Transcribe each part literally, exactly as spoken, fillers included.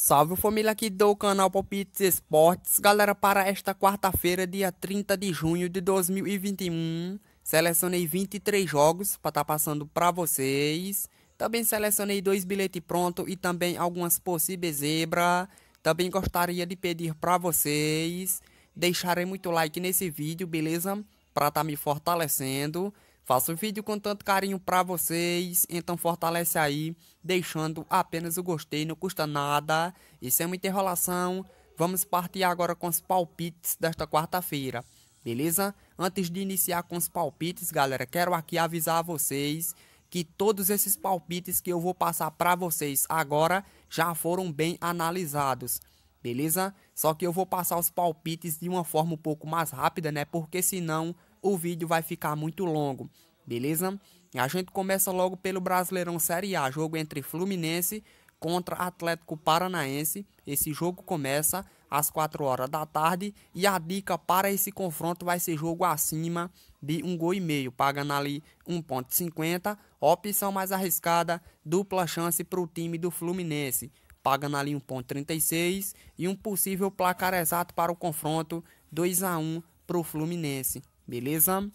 Salve família aqui do canal Palpites Esportes. Galera, para esta quarta-feira, dia trinta de junho de dois mil e vinte e um, selecionei vinte e três jogos para estar passando para vocês. Também selecionei dois bilhetes prontos e também algumas possíveis zebras. Também gostaria de pedir para vocês deixarem muito like nesse vídeo, beleza? Para estar me fortalecendo. Faço o vídeo com tanto carinho para vocês, então fortalece aí, deixando apenas o gostei, não custa nada. E sem muita enrolação, vamos partir agora com os palpites desta quarta-feira, beleza? Antes de iniciar com os palpites, galera, quero aqui avisar a vocês que todos esses palpites que eu vou passar para vocês agora já foram bem analisados, beleza? Só que eu vou passar os palpites de uma forma um pouco mais rápida, né? Porque senão o vídeo vai ficar muito longo, beleza? E a gente começa logo pelo Brasileirão Série A, jogo entre Fluminense contra Atlético Paranaense. Esse jogo começa às quatro horas da tarde e a dica para esse confronto vai ser jogo acima de um gol e meio, pagando ali um ponto cinquenta, opção mais arriscada, dupla chance para o time do Fluminense, pagando ali um ponto trinta e seis e um possível placar exato para o confronto, dois a um para o Fluminense. Beleza?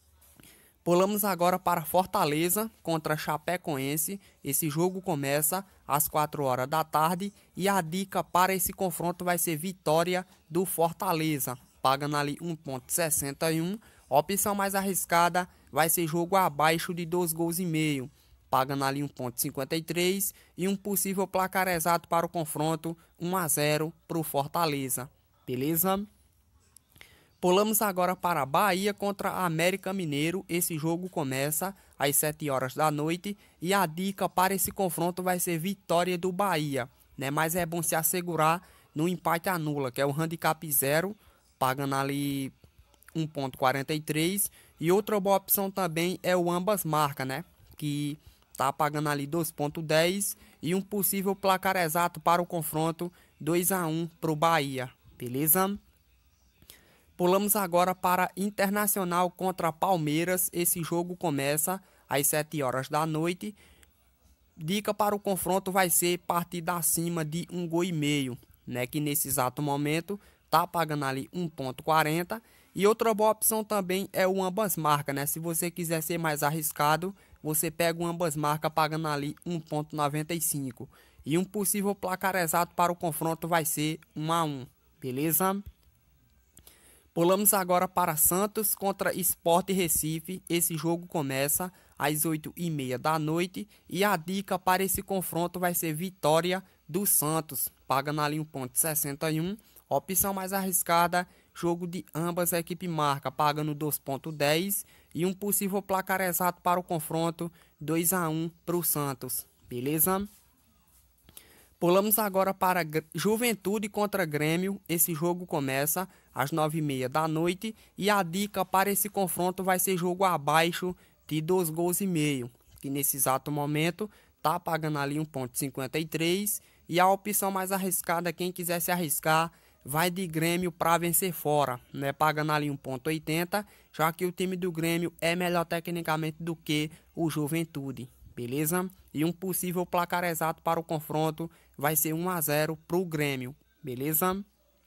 Pulamos agora para Fortaleza contra Chapecoense. Esse jogo começa às quatro horas da tarde e a dica para esse confronto vai ser vitória do Fortaleza, pagando ali um ponto sessenta e um. Opção mais arriscada vai ser jogo abaixo de dois gols e meio, pagando ali um ponto cinquenta e três e um possível placar exato para o confronto, um a zero para o Fortaleza. Beleza? Pulamos agora para Bahia contra América Mineiro. Esse jogo começa às sete horas da noite e a dica para esse confronto vai ser vitória do Bahia, né? Mas é bom se assegurar no empate anula, que é o handicap zero, pagando ali um ponto quarenta e três. E outra boa opção também é o ambas marcas, né? Que tá pagando ali dois ponto dez e um possível placar exato para o confronto, dois a um para o Bahia, beleza? Pulamos agora para Internacional contra Palmeiras. Esse jogo começa às sete horas da noite. Dica para o confronto vai ser partida acima de um gol e meio, né? Que nesse exato momento tá pagando ali um ponto quarenta. E outra boa opção também é o ambas marcas, né? Se você quiser ser mais arriscado, você pega o ambas marcas pagando ali um ponto noventa e cinco. E um possível placar exato para o confronto vai ser um a um, beleza? Pulamos agora para Santos contra Sport Recife. Esse jogo começa às oito e meia da noite e a dica para esse confronto vai ser vitória do Santos, pagando ali um ponto sessenta e um. Opção mais arriscada, jogo de ambas a equipe marca, pagando dois ponto dez e um possível placar exato para o confronto, dois a um para o Santos, beleza? Pulamos agora para Juventude contra Grêmio. Esse jogo começa às nove e meia da noite e a dica para esse confronto vai ser jogo abaixo de dois gols e meio, que nesse exato momento tá pagando ali um ponto cinquenta e três e a opção mais arriscada, quem quiser se arriscar, vai de Grêmio para vencer fora, né? Pagando ali um ponto oitenta, já que o time do Grêmio é melhor tecnicamente do que o Juventude, beleza? E um possível placar exato para o confronto vai ser um a zero para o Grêmio, beleza?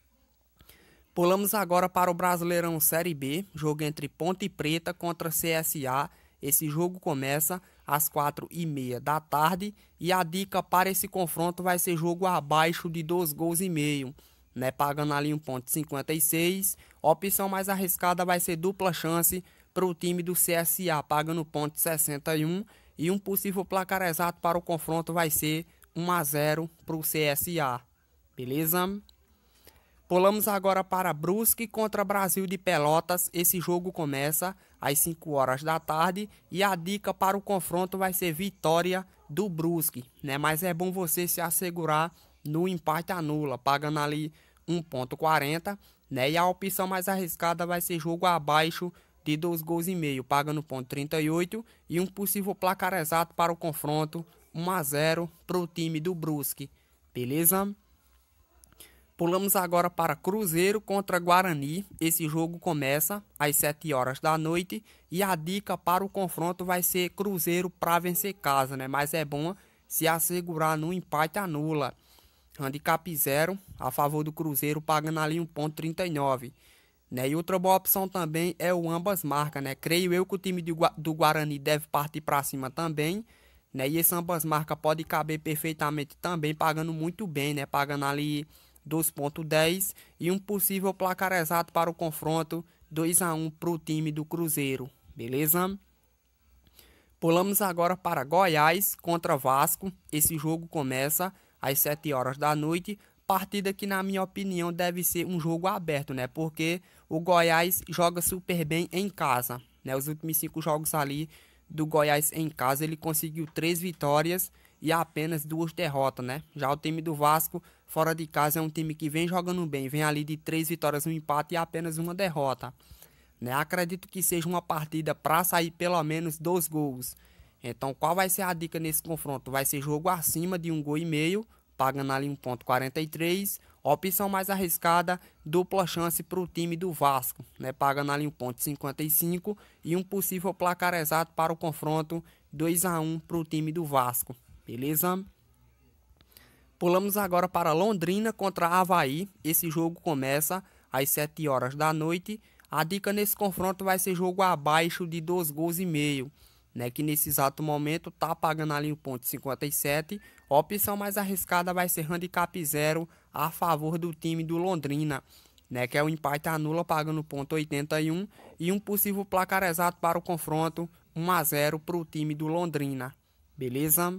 Pulamos agora para o Brasileirão Série B, jogo entre Ponte Preta contra C S A. Esse jogo começa às quatro e meia da tarde e a dica para esse confronto vai ser jogo abaixo de dois gols e meio, né? Pagando ali um ponto cinquenta e seis. A opção mais arriscada vai ser dupla chance para o time do C S A, pagando ponto sessenta e um. E um possível placar exato para o confronto vai ser um a zero para o C S A, beleza? Pulamos agora para Brusque contra Brasil de Pelotas. Esse jogo começa às cinco horas da tarde e a dica para o confronto vai ser vitória do Brusque, né? Mas é bom você se assegurar no empate anula, pagando ali um ponto quarenta, né? E a opção mais arriscada vai ser jogo abaixo de dois gols e meio, pagando ponto trinta e oito e um possível placar exato para o confronto, um a zero para o time do Brusque, beleza? Pulamos agora para Cruzeiro contra Guarani. Esse jogo começa às sete horas da noite e a dica para o confronto vai ser Cruzeiro para vencer casa, né? Mas é bom se assegurar no empate anula, handicap zero a favor do Cruzeiro, pagando ali um ponto trinta e nove. Né? E outra boa opção também é o ambas marcas, né? Creio eu que o time do, Gua do Guarani deve partir para cima também, né? E esse ambas marcas pode caber perfeitamente também, pagando muito bem, né? Pagando ali dois ponto dez e um possível placar exato para o confronto dois a um para o time do Cruzeiro, beleza? Pulamos agora para Goiás contra Vasco. Esse jogo começa às sete horas da noite. Partida que, na minha opinião, deve ser um jogo aberto, né? Porque o Goiás joga super bem em casa, né? Os últimos cinco jogos ali do Goiás em casa, ele conseguiu três vitórias e apenas duas derrotas, né? Já o time do Vasco, fora de casa, é um time que vem jogando bem. Vem ali de três vitórias, um empate e apenas uma derrota. Né? Acredito que seja uma partida para sair pelo menos dois gols. Então, qual vai ser a dica nesse confronto? Vai ser jogo acima de um gol e meio, pagando ali um ponto quarenta e três. Opção mais arriscada, dupla chance para o time do Vasco, né? Pagando ali um ponto cinquenta e cinco e um possível placar exato para o confronto dois a um para o time do Vasco, beleza? Pulamos agora para Londrina contra Avaí. Esse jogo começa às sete horas da noite. A dica nesse confronto vai ser jogo abaixo de dois gols e meio, né, que nesse exato momento tá pagando ali um ponto cinquenta e sete. A opção mais arriscada vai ser handicap zero a favor do time do Londrina, né, que é o empate anula, pagando ponto oitenta e um e um possível placar exato para o confronto um a zero para o time do Londrina, beleza?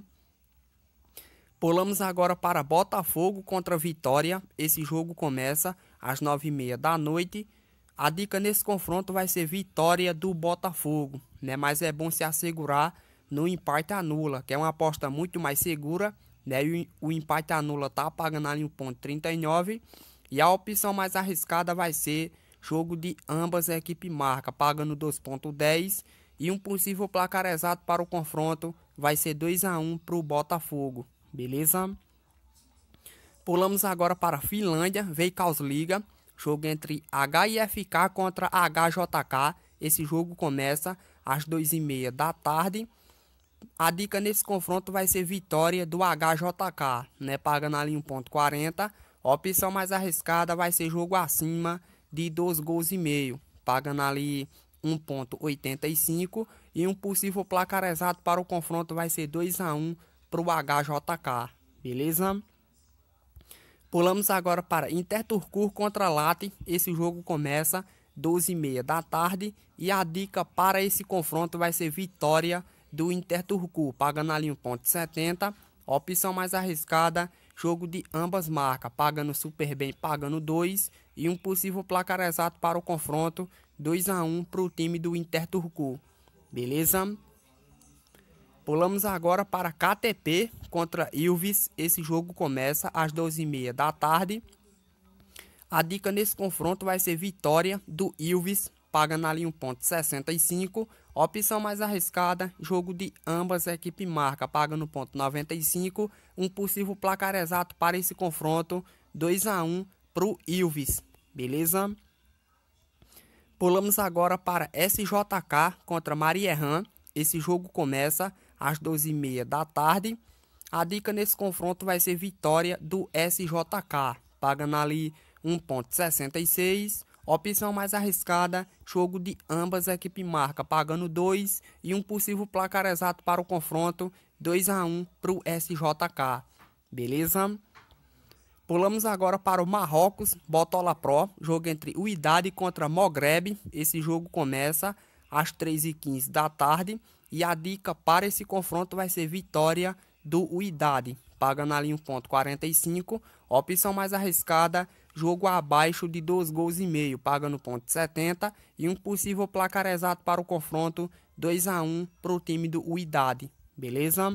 Pulamos agora para Botafogo contra Vitória. Esse jogo começa às nove e meia da noite. A dica nesse confronto vai ser vitória do Botafogo, né? Mas é bom se assegurar no empate anula, que é uma aposta muito mais segura, né? E o empate anula tá pagando ali um ponto trinta e nove. E a opção mais arriscada vai ser jogo de ambas a equipe marca, pagando dois ponto dez. E um possível placar exato para o confronto vai ser dois a um para o Botafogo, beleza? Pulamos agora para a Finlândia, Veikkausliiga. Jogo entre H I F K contra H J K. Esse jogo começa às duas e meia da tarde. A dica nesse confronto vai ser vitória do H J K, né? Pagando ali um ponto quarenta. A opção mais arriscada vai ser jogo acima de dois gols e meio, pagando ali um ponto oitenta e cinco. E um possível placar exato para o confronto vai ser dois a um para o H J K, beleza? Pulamos agora para Interturku contra Lati. Esse jogo começa doze e meia da tarde. E a dica para esse confronto vai ser vitória do Interturku, pagando ali um ponto setenta. Opção mais arriscada, jogo de ambas marcas, pagando super bem, pagando dois. E um possível placar exato para o confronto, dois a um para o time do Interturku, beleza? Pulamos agora para K T P contra Ilves. Esse jogo começa às doze e meia da tarde. A dica nesse confronto vai ser vitória do Ilves, pagando ali um ponto sessenta e cinco. Opção mais arriscada, jogo de ambas a equipe marca, pagando ponto noventa e cinco. Um possível placar exato para esse confronto, dois a um para o Ilves, beleza? Pulamos agora para S J K contra Mariehamn. Esse jogo começa às doze e meia da tarde. A dica nesse confronto vai ser vitória do S J K, pagando ali um ponto sessenta e seis. Opção mais arriscada, jogo de ambas a equipe marca, pagando dois. E um possível placar exato para o confronto, dois a um para o S J K, beleza? Pulamos agora para o Marrocos, Botola Pro, jogo entre o Wydad contra Mogreb. Esse jogo começa às três e quinze da tarde. E a dica para esse confronto vai ser vitória do Wydad, pagando ali um ponto quarenta e cinco. Opção mais arriscada, jogo abaixo de dois gols e meio, pagando ponto setenta. E um possível placar exato para o confronto, dois a um para o time do Wydad, beleza?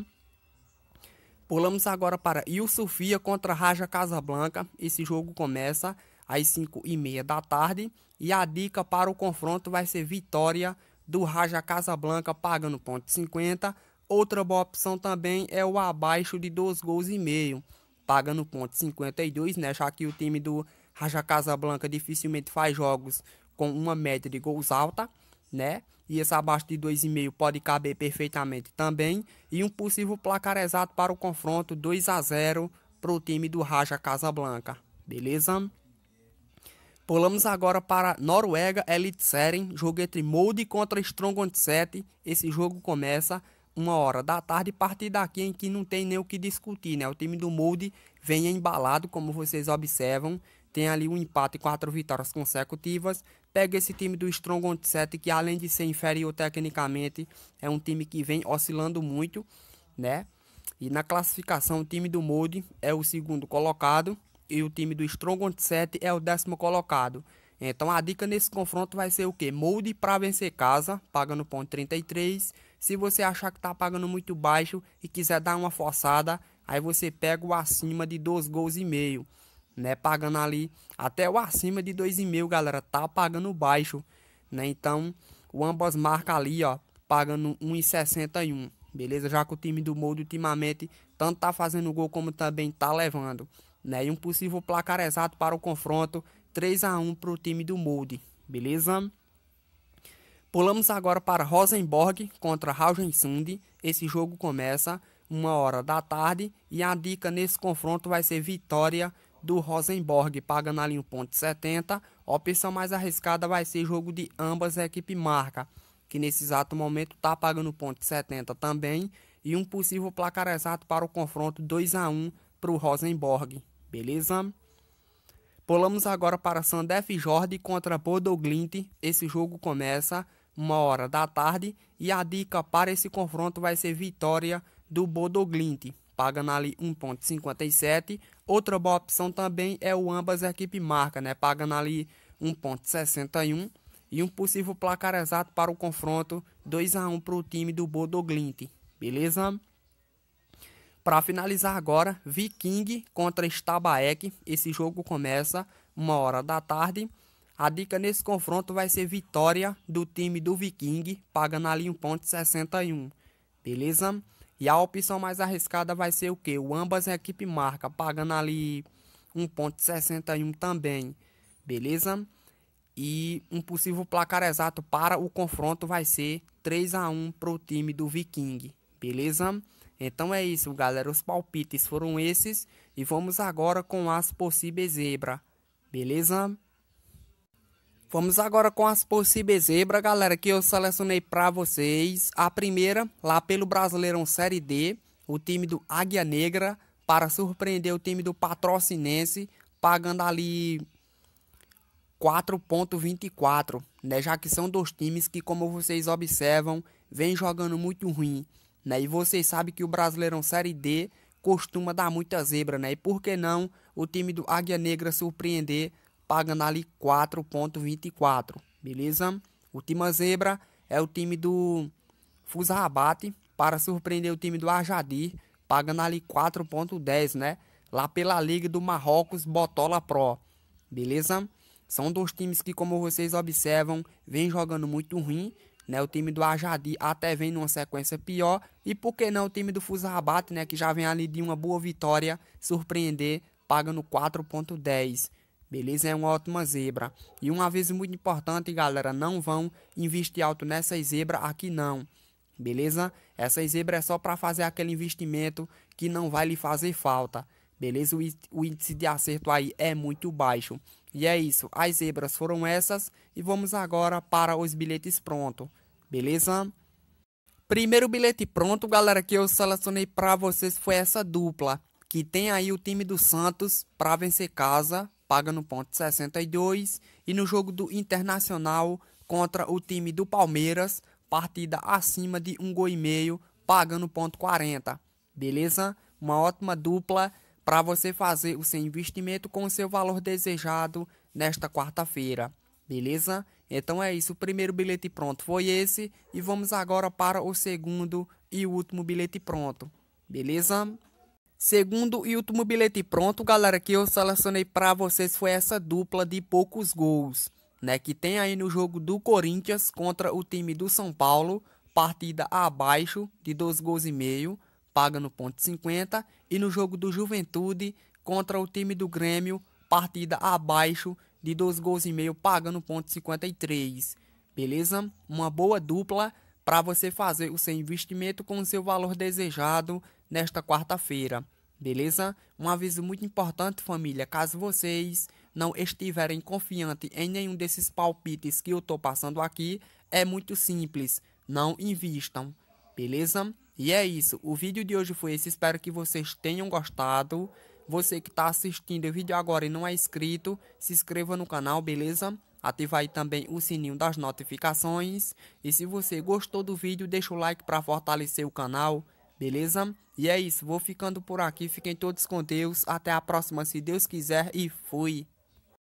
Pulamos agora para Yusufia contra Raja Casablanca. Esse jogo começa às cinco e meia da tarde. E a dica para o confronto vai ser vitória do Raja Casablanca, pagando ponto cinquenta. Outra boa opção também é o abaixo de dois gols e meio, pagando ponto cinquenta e dois, né? Já que o time do Raja Casablanca dificilmente faz jogos com uma média de gols alta, né? E esse abaixo de dois e meio pode caber perfeitamente também. E um possível placar exato para o confronto, dois a zero para o time do Raja Casablanca, beleza? Pulamos agora para Noruega Eliteserien, jogo entre Molde contra Stronghold sete. Esse jogo começa uma hora da tarde, partir daqui em que não tem nem o que discutir, né? O time do Molde vem embalado, como vocês observam, tem ali um empate e quatro vitórias consecutivas. Pega esse time do Stronghold sete, que além de ser inferior tecnicamente, é um time que vem oscilando muito, né? E na classificação, o time do Molde é o segundo colocado e o time do Stronghold sete é o décimo colocado. Então a dica nesse confronto vai ser o que? Molde para vencer casa, pagando ponto trinta e três. Se você achar que tá pagando muito baixo e quiser dar uma forçada, aí você pega o acima de dois gols e meio, né? Pagando ali até o acima de dois e meio, galera, tá pagando baixo, né? Então o ambas marca ali, ó, pagando um e sessenta e um, beleza? Já que o time do Molde ultimamente tanto tá fazendo gol como também tá levando, né? E um possível placar exato para o confronto, três a um para o time do Molde, beleza? Pulamos agora para Rosenborg contra Haugesund. Esse jogo começa uma hora da tarde e a dica nesse confronto vai ser vitória do Rosenborg, pagando ali um ponto setenta. A opção mais arriscada vai ser jogo de ambas a equipe marca, que nesse exato momento está pagando ponto setenta também. E um possível placar exato para o confronto, dois a um para o Rosenborg, beleza? Pulamos agora para Sandefjord contra Bodo Glimt. Esse jogo começa uma hora da tarde e a dica para esse confronto vai ser vitória do Bodo Glimt, pagando ali um ponto cinquenta e sete. Outra boa opção também é o ambas a equipe marca, né? Pagando ali um ponto sessenta e um. E um possível placar exato para o confronto, dois a um para o time do Bodo Glimt, beleza? Para finalizar agora, Viking contra Stabæk. Esse jogo começa uma hora da tarde. A dica nesse confronto vai ser vitória do time do Viking, pagando ali um ponto sessenta e um, beleza? E a opção mais arriscada vai ser o que? O ambas a equipe marca, pagando ali um ponto sessenta e um também, beleza? E um possível placar exato para o confronto vai ser três a um para o time do Viking, beleza? Então é isso, galera, os palpites foram esses e vamos agora com as possíveis zebras, beleza? Vamos agora com as possíveis zebras, galera, que eu selecionei para vocês. A primeira, lá pelo Brasileirão Série D, o time do Águia Negra, para surpreender o time do Patrocinense, pagando ali quatro ponto vinte e quatro, né? Já que são dois times que, como vocês observam, vem jogando muito ruim, né? E vocês sabem que o Brasileirão Série D costuma dar muita zebra, né? E por que não o time do Águia Negra surpreender, pagando ali quatro ponto vinte e quatro, beleza? Última zebra é o time do Fusrabat, para surpreender o time do Ajadir, pagando ali quatro ponto dez, né? Lá pela Liga do Marrocos Botola Pro, beleza? São dois times que, como vocês observam, vem jogando muito ruim, né? O time do Ajadir até vem numa sequência pior. E por que não o time do Fusrabat, né? Que já vem ali de uma boa vitória, surpreender, pagando quatro ponto dez. Beleza? É uma ótima zebra. E um aviso muito importante, galera, não vão investir alto nessas zebras aqui não. Beleza? Essa zebra é só para fazer aquele investimento que não vai lhe fazer falta. Beleza? O índice de acerto aí é muito baixo. E é isso. As zebras foram essas. E vamos agora para os bilhetes prontos. Beleza? Primeiro bilhete pronto, galera, que eu selecionei para vocês foi essa dupla. Que tem aí o time do Santos para vencer casa, paga no ponto sessenta e dois. E no jogo do Internacional contra o time do Palmeiras, partida acima de um gol e meio, pagando ponto quarenta. Beleza? Uma ótima dupla para você fazer o seu investimento com o seu valor desejado nesta quarta-feira. Beleza? Então é isso. O primeiro bilhete pronto foi esse. E vamos agora para o segundo e último bilhete pronto. Beleza? Segundo e último bilhete pronto, galera, que eu selecionei para vocês foi essa dupla de poucos gols, né? Que tem aí no jogo do Corinthians contra o time do São Paulo, partida abaixo de dois gols e meio, paga no ponto cinquenta. E no jogo do Juventude contra o time do Grêmio, partida abaixo de dois gols e meio, paga no ponto cinquenta e três. Beleza? Uma boa dupla para você fazer o seu investimento com o seu valor desejado nesta quarta-feira. beleza? Um aviso muito importante, família, caso vocês não estiverem confiantes em nenhum desses palpites que eu tô passando aqui, é muito simples, não invistam, beleza? E é isso, o vídeo de hoje foi esse, espero que vocês tenham gostado. Você que está assistindo o vídeo agora e não é inscrito, se inscreva no canal, beleza? Ativa aí também o sininho das notificações. E se você gostou do vídeo, deixa o like para fortalecer o canal, beleza? E é isso, vou ficando por aqui, fiquem todos com Deus, até a próxima se Deus quiser e fui!